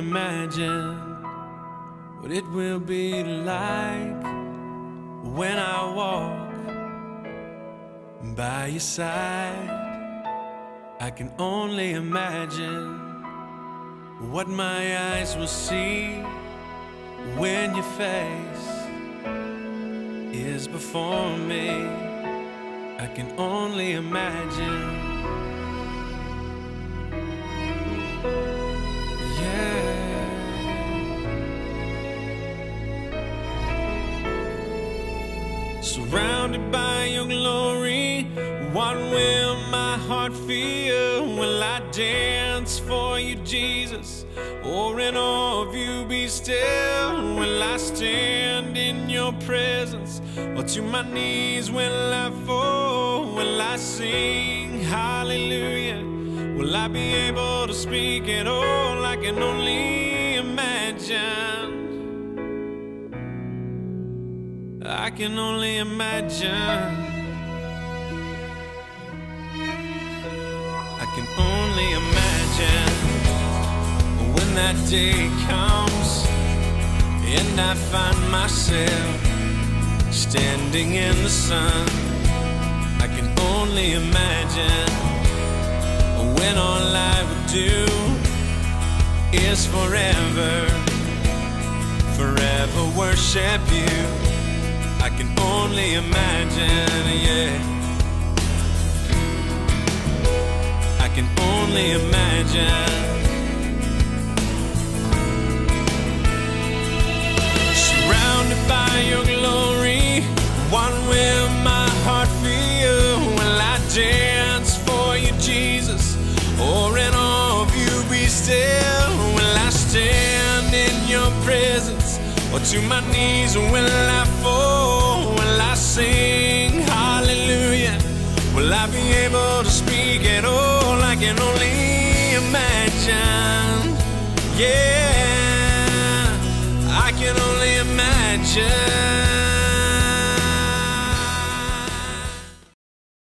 imagine what it will be like when I walk by your side. I can only imagine what my eyes will see when your face is before me. I can only imagine. Surrounded by your glory, what will my heart feel? Will I dance for you, Jesus? Or in awe of you be still? Will I stand in your presence? Or to my knees will I fall? Will I sing hallelujah? Will I be able to speak at all? I can only imagine. I can only imagine. I can only imagine when that day comes and I find myself standing in the sun. I can only imagine when all I would do is forever worship you. I can only imagine, yeah. I can only imagine. Surrounded by your glory, what will my heart feel? Will I dance for you, Jesus? Or in awe of you be still? Will I stand in your presence? Or to my knees will I fall? Will I sing hallelujah? Will I be able to speak at all? I can only imagine. Yeah, I can only imagine.